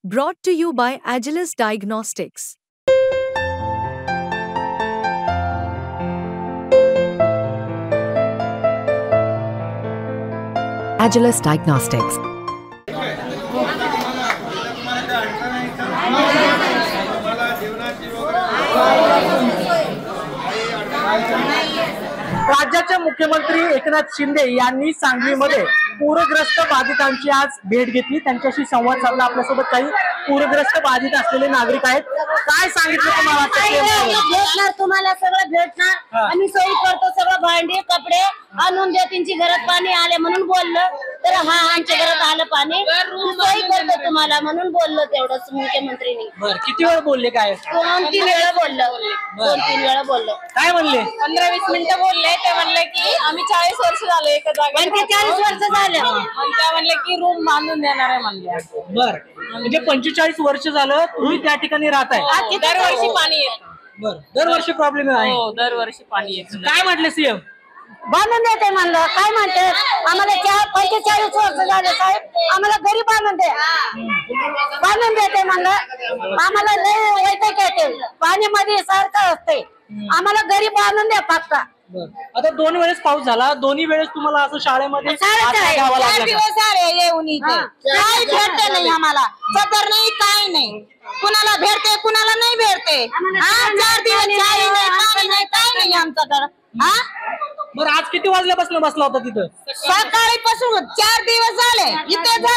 Brought to you by Agilus Diagnostics. Agilus Diagnostics. राज्याचे मुख्यमंत्री एकनाथ शिंदे यांनी सांगलीमध्ये पूरग्रस्त बाधितांची आज भेट घेतली, त्यांच्याशी संवाद साधला। आपल्यासोबत काही पूरग्रस्त बाधित असलेले नागरिक आहेत। काय सांगितलं तुम्हाला? भेटणार, तुम्हाला सगळं भेटणार। आम्ही सोयी करतो, सगळं भांडी कपडे आणून दे। त्यांची घरात पाणी आले म्हणून बोललं, तर हा आमच्या घरात आलं पाणी, सोयी करतो तुम्हाला म्हणून बोललो। तेवढंच मुख्यमंत्रीनी। बरं, किती वेळ बोलले? काय 2-3 वेळा बोललो, 2-3 वेळा बोललो। काय म्हणले? 15-20 मिनिटं बोलले। ते म्हणले की आम्ही 40 वर्ष झाले एका जागेवर, 40 वर्ष झाले। त्या म्हणले की रूम बांधून देणार आहे म्हणले। बर, म्हणजे 45 वर्ष झालं तुम्ही त्या ठिकाणी राहताय? दरवर्षी पाणी येतं। बर, दरवर्षी प्रॉब्लेम आहे? हो, दरवर्षी पाणी येतं। काय म्हटले सीएम? बांधून देते म्हणलं। काय म्हणते? आम्हाला 45 वर्ष झाले साहेब, आम्हाला घरी बांधून दे, बांधून देते म्हणलं। आम्हाला लय वैताग येते, पाण्यामध्ये सारखं असते, आम्हाला घरी बांधून द्या पक्का। आता 2 वेळेस पाऊस झाला, दोन्ही वेळेस तुम्हाला असं शाळेमध्ये घ्यावं लागलं? दिवस आले येऊन इथे, काही भेटते नाही आम्हाला, सदर नाही, काय नाही। कुणाला भेटते कुणाला नाही भेटते। 4 दिवस चाय नाही, पाणी नाही, काय नाही आमच्याकडं। बरं, आज किती वाजल्यापासून बसला होता तिथं? सकाळीपासून 4 दिवस झाले इथेच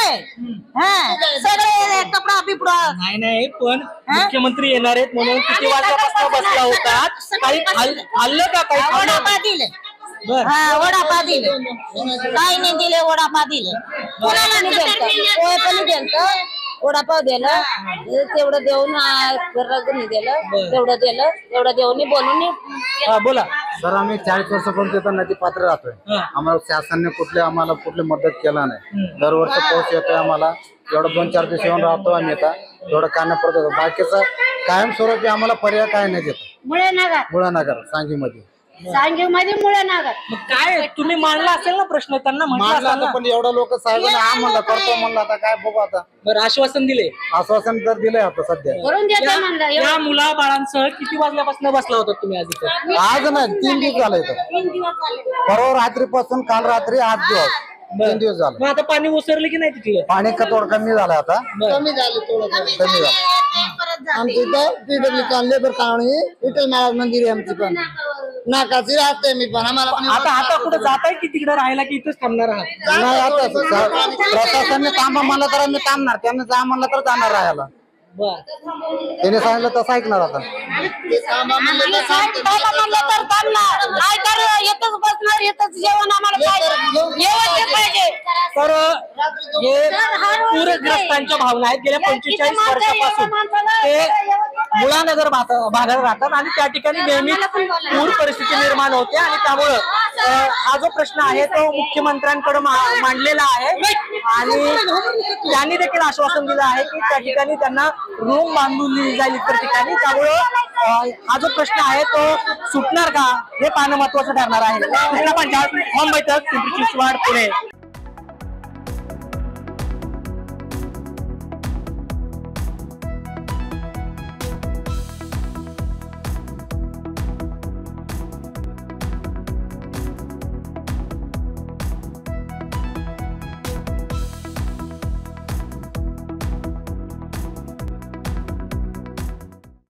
आहे। सगळे कपडा बिपडा नाही, पण मुख्यमंत्री येणार आहेत म्हणून किती वाजल्यापासून बसला होता? काही खाल्लं का? काही वडापा दिले, वडापा दिले, काही नाही दिले, वडापा दिले, कोणाला नाही दिलं, पोहे पण दिलं, वडापाव दिलं, तेवढं देऊन रगणी दिलं, तेवढं दिलं, तेवढं देऊन बोलून। बोला सर, आम्ही 40 वर्षापर्यंत येतो नदी पात्र राहतोय। आम्हाला शासनाने आम्हाला कुठली मदत केला नाही। दरवर्षी पाऊस येतोय, आम्हाला एवढं 2-4 दिवस येऊन राहतो आम्ही आता, एवढं काढणं पडत होतं। बाकीचं कायमस्वरूपी आम्हाला पर्याय काय नाही देत। मुळानगर सांगलीमध्ये मुळे नागर। काय तुम्ही मांडला असेल ना प्रश्न, त्यांना म्हटलं, पण एवढं लोक साहेबांनी हा म्हणलं करतो म्हणलं, आता काय बघू आता। बरं, आश्वासन दिले? आश्वासन तर दिलंय आता सध्या। या मुला बाळांसह किती वाजल्यापासून बसला होता तुम्ही आज इथं? आज नाही, 3 दिवस झाले इथं। परवा रात्रीपासून काल रात्री 8 दिवस, 3 दिवस झाले। मग आता पाणी ओसरले की नाही तिथलं? पाणी थोडं कमी झालं आता, कमी झालं। आमची इथं लेबर कॉलनी विठ्ठल महाराज मंदिर आहे आमची, पण नाकाची राहते मी पण। आम्हाला आता कुठे जात आहे की तिकडे राहायला की इथंच थांबणार आहात? नाही, आता प्रशासनाने थांबा म्हणलं तर आम्ही थांबणार, त्यांनी जा म्हणलं तर जाणार राहायला। त्याने सांगितलं तसं ऐकणार आता। तर हे पूरग्रस्तांच्या भावना आहेत। गेल्या 45 वर्षापासून ते मुळानगर भागात राहतात आणि त्या ठिकाणी नेहमीच पूर परिस्थिती निर्माण होते आणि त्यामुळं हा जो प्रश्न आहे तो मुख्यमंत्र्यांकडे मांडलेला आहे आणि त्यांनी देखील आश्वासन दिलं आहे की त्या ठिकाणी त्यांना रूम बांधून दिली जाईल इतर ठिकाणी। त्यामुळं हा जो प्रश्न आहे तो सुटणार का हे पाहणं महत्वाचं ठरणार आहे। मुंबई तक, पिंपरी चिंचवड, पुणे।